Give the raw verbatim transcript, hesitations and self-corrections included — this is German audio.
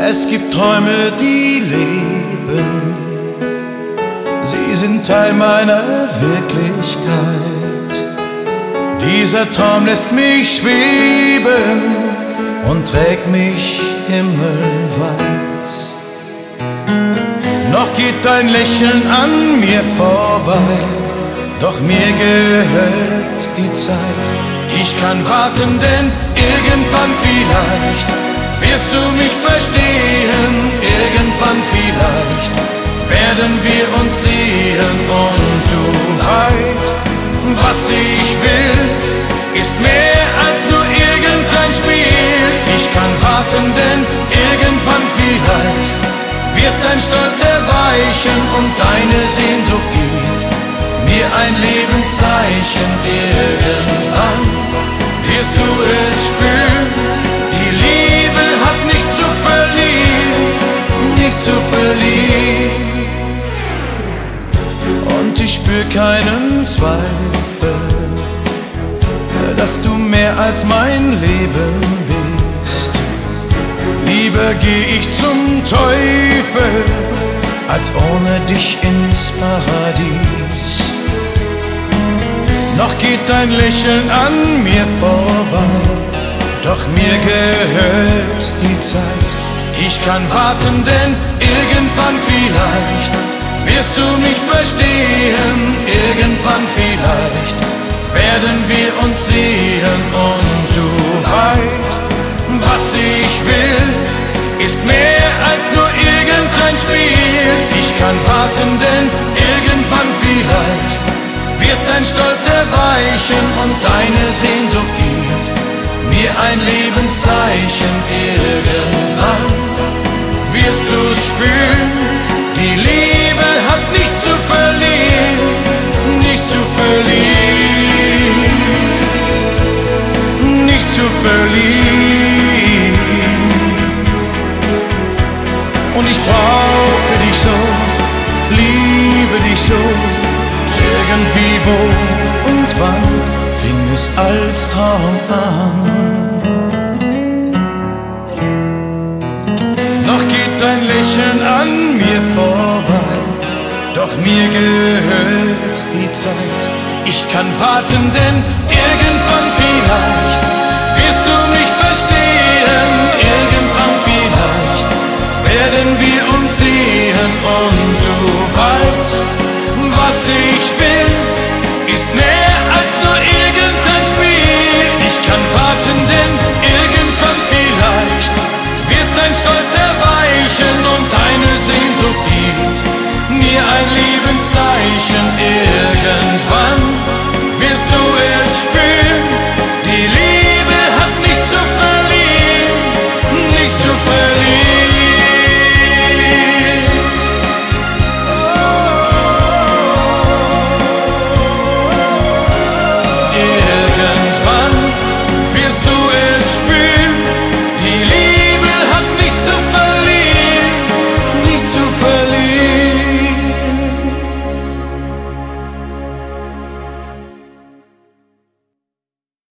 Es gibt Träume, die leben, sie sind Teil meiner Wirklichkeit. Dieser Traum lässt mich schweben und trägt mich himmelweit. Noch geht dein Lächeln an mir vorbei, doch mir gehört die Zeit. Ich kann warten, denn irgendwann vielleicht wirst du mich verstehen. Irgendwann vielleicht werden wir uns sehen. Und du weißt, was ich will, ist mehr als nur irgendein Spiel. Ich kann warten, denn irgendwann vielleicht wird dein Stolz erweichen und deine Sehnsucht gibt mir ein Lebenszeichen. Irgendwann wirst du es spüren, die Liebe hat nichts zu verlieren, nichts zu verlieren. Und ich spür keinen Zweifel, dass du mehr als mein Leben bist. Lieber geh ich zum Teufel, als ohne dich ins Paradies. Noch geht dein Lächeln an mir vorbei, doch mir gehört die Zeit. Ich kann warten, denn irgendwann vielleicht wirst du mich verstehen. Irgendwann vielleicht werden wir uns sehen. Und du weißt, was ich will, ist mehr als nur irgendein Spiel. Ich kann warten, denn irgendwann vielleicht wird dein Stolz erweichen und deine Sehnsucht gibt mir ein Lebenszeichen. Irgendwann wirst du spüren, die Liebe hat nichts zu verlieren, nichts zu verlieren, nichts zu verlieren. Und ich brauche dich so, liebe dich so. Irgendwie, wo und wann fing es als Traum an. Noch geht dein Lächeln an mir vorbei, doch mir gehört die Zeit. Ich kann warten, denn irgendwann vielleicht wirst du mich verstehen. Irgendwann vielleicht werden wir uns sehen. Und du weißt, was ich will, ist mehr